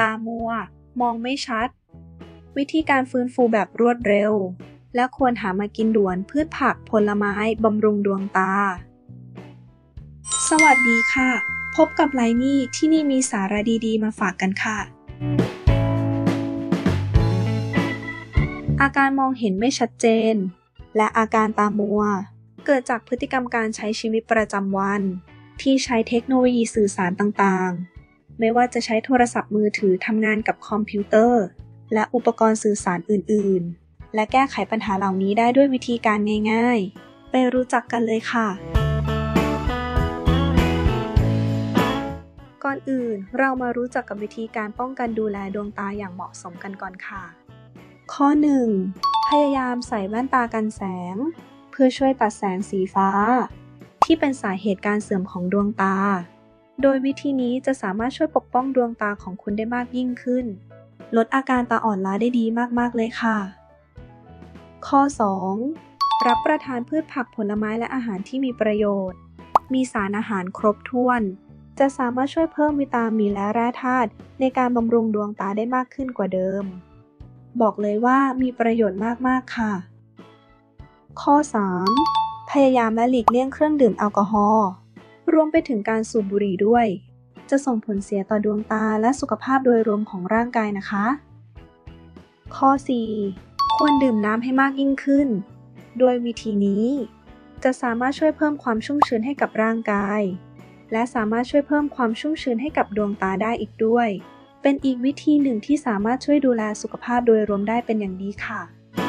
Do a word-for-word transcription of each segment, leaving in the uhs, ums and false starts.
ตามัวมองไม่ชัดวิธีการฟื้นฟูแบบรวดเร็วและควรหามากินด่วนพืชผักผลไม้บำรุงดวงตาสวัสดีค่ะพบกับไลนี่ที่นี่มีสาระดีๆมาฝากกันค่ะอาการมองเห็นไม่ชัดเจนและอาการตามัวเกิดจากพฤติกรรมการใช้ชีวิตประจำวันที่ใช้เทคโนโลยีสื่อสารต่างๆไม่ว่าจะใช้โทรศัพท์มือถือทำงานกับคอมพิวเตอร์และอุปกรณ์สื่อสารอื่นๆและแก้ไขปัญหาเหล่านี้ได้ด้วยวิธีการง่ายๆไปรู้จักกันเลยค่ะก่อนอื่นเรามารู้จักกับวิธีการป้องกันดูแลดวงตาอย่างเหมาะสมกันก่อนค่ะข้อหนึ่งพยายามใส่แว่นตากันแสงเพื่อช่วยตัดแสงสีฟ้าที่เป็นสาเหตุการเสื่อมของดวงตาโดยวิธีนี้จะสามารถช่วยปกป้องดวงตาของคุณได้มากยิ่งขึ้นลดอาการตาอ่อนล้าได้ดีมากๆเลยค่ะข้อสองรับประทานพืชผักผลไม้และอาหารที่มีประโยชน์มีสารอาหารครบถ้วนจะสามารถช่วยเพิ่มวิตามินและแร่ธาตุในการบำรุงดวงตาได้มากขึ้นกว่าเดิมบอกเลยว่ามีประโยชน์มากๆค่ะข้อสามพยายามและหลีกเลี่ยงเครื่องดื่มแอลกอฮอล์รวมไปถึงการสูบบุหรี่ด้วยจะส่งผลเสียต่อดวงตาและสุขภาพโดยรวมของร่างกายนะคะข้อสี่ควรดื่มน้ำให้มากยิ่งขึ้นโดยวิธีนี้จะสามารถช่วยเพิ่มความชุ่มชื้นให้กับร่างกายและสามารถช่วยเพิ่มความชุ่มชื้นให้กับดวงตาได้อีกด้วยเป็นอีกวิธีหนึ่งที่สามารถช่วยดูแลสุขภาพโดยรวมได้เป็นอย่างดีค่ะ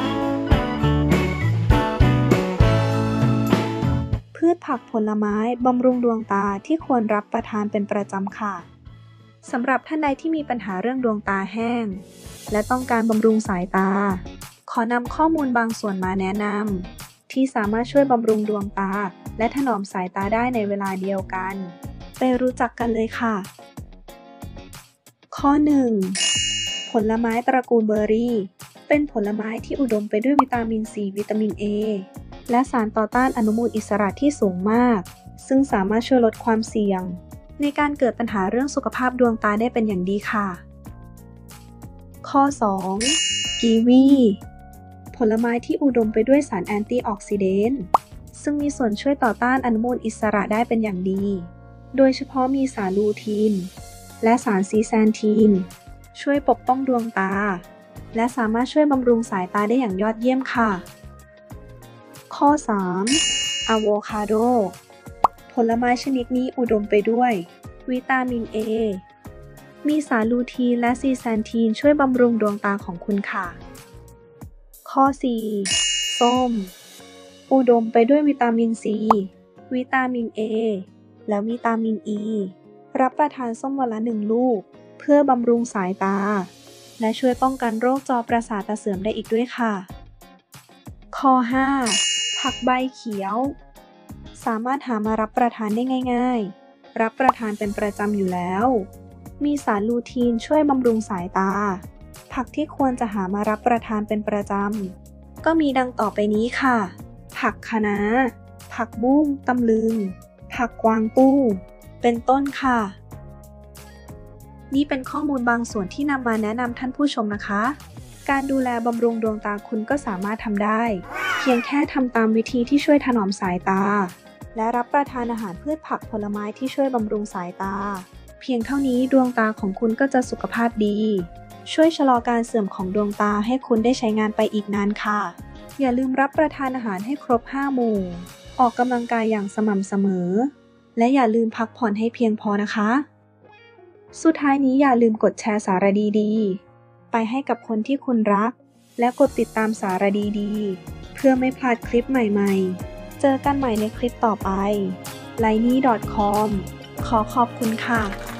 พืชผักผลไม้บำรุงดวงตาที่ควรรับประทานเป็นประจำค่ะสำหรับท่านใดที่มีปัญหาเรื่องดวงตาแห้งและต้องการบำรุงสายตาขอนำข้อมูลบางส่วนมาแนะนำที่สามารถช่วยบำรุงดวงตาและถนอมสายตาได้ในเวลาเดียวกันไปรู้จักกันเลยค่ะข้อหนึ่งผลไม้ตระกูลเบอร์รี่เป็นผลไม้ที่อุดมไปด้วยวิตามินซีวิตามิน A และสารต่อต้านอนุมูลอิสระที่สูงมากซึ่งสามารถช่วยลดความเสี่ยงในการเกิดปัญหาเรื่องสุขภาพดวงตาได้เป็นอย่างดีค่ะข้อสองกีวีผลไม้ที่อุดมไปด้วยสารแอนตี้ออกซิเดนต์ซึ่งมีส่วนช่วยต่อต้านอนุมูลอิสระได้เป็นอย่างดีโดยเฉพาะมีสารลูทีนและสารซีแซนทีนช่วยปกป้องดวงตาและสามารถช่วยบำรุงสายตาได้อย่างยอดเยี่ยมค่ะข้อสามอะโวคาโดผลไม้ชนิดนี้อุดมไปด้วยวิตามิน A มีสารลูทีนและซีแซนทีนช่วยบำรุงดวงตาของคุณค่ะข้อสี่ส้มอุดมไปด้วยวิตามิน C วิตามิน A และวิตามิน E รับประทานส้มวันละหนึ่งลูกเพื่อบำรุงสายตาและช่วยป้องกันโรคจอประสาทตาเสื่อมได้อีกด้วยค่ะข้อห้าผักใบเขียวสามารถหามารับประทานได้ง่ายๆรับประทานเป็นประจำอยู่แล้วมีสารลูทีนช่วยบำรุงสายตาผักที่ควรจะหามารับประทานเป็นประจำก็มีดังต่อไปนี้ค่ะผักคะน้าผักบุ้งตำลึงผักกวางตุ้งเป็นต้นค่ะนี่เป็นข้อมูลบางส่วนที่นำมาแนะนำท่านผู้ชมนะคะการดูแลบำรุงดวงตาคุณก็สามารถทำได้เพียงแค่ทำตามวิธีที่ช่วยถนอมสายตาและรับประทานอาหารพืชผักผลไม้ที่ช่วยบำรุงสายตาเพียงเท่านี้ดวงตาของคุณก็จะสุขภาพดีช่วยชะลอการเสื่อมของดวงตาให้คุณได้ใช้งานไปอีกนานค่ะอย่าลืมรับประทานอาหารให้ครบห้าหมู่ออกกำลังกายอย่างสม่ำเสมอและอย่าลืมพักผ่อนให้เพียงพอนะคะสุดท้ายนี้อย่าลืมกดแชร์สาระดีๆไปให้กับคนที่คุณรักและกดติดตามสาระดีๆเพื่อไม่พลาดคลิปใหม่ๆเจอกันใหม่ในคลิปต่อไป ไลนี่ ดอท คอม ขอขอบคุณค่ะ